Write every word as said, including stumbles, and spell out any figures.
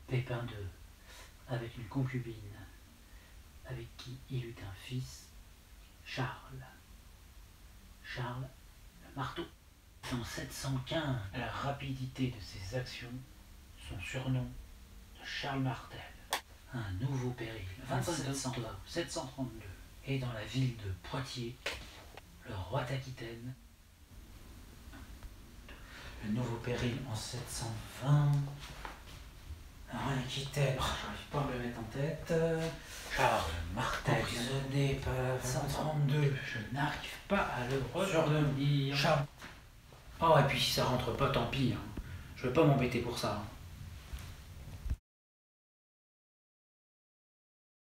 Pépin deux, avec une concubine, avec qui il eut un fils, Charles. Charles le marteau. En sept cent quinze, à la rapidité de ses actions, son surnom de Charles Martel. Un nouveau péril, vingt-sept octobre sept cent trente-deux, et dans la ville de Poitiers, le roi d'Aquitaine. Le nouveau péril en sept cent vingt, le roi d'Aquitaine, oh, j'arrive pas à me le mettre en tête. Charles Martel, emprisonné par sept cent trente-deux, je n'arrive pas à le retenir. Charles. Oh, et puis si ça rentre pas, tant pis. Hein. Je vais pas m'embêter pour ça. Hein.